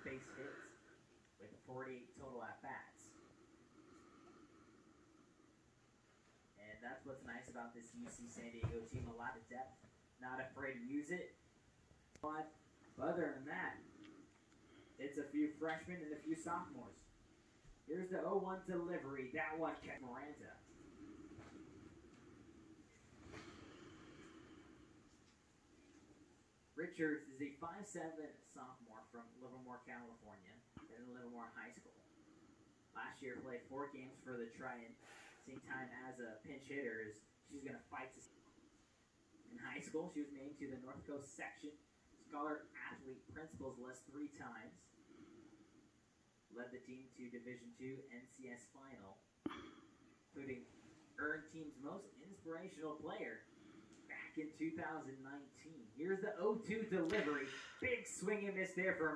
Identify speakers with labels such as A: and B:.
A: base hits with 48 total at-bats. And that's what's nice about this UC San Diego team. A lot of depth, not afraid to use it. But other than that, it's a few freshmen and a few sophomores. Here's the 0-1 delivery. That one kept Miranda. Richards is a 5'7" sophomore from Livermore, California, in Livermore High School. Last year played 4 games for the Trident, same time as a pinch hitter. She's going to fight to. In high school, she was named to the North Coast Section Scholar Athlete Principals list 3 times. Led the team to Division II NCS Final, including earned team's most inspirational player back in 2019. Here's the 0-2 delivery. Big swing and miss there for